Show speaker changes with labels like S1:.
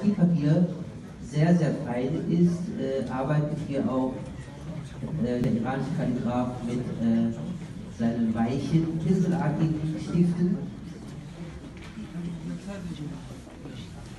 S1: Kalligrafiepapier sehr, sehr fein ist, arbeitet hier auch der iranische Kalligraph mit seinen weichen, pinselartigen Stiften.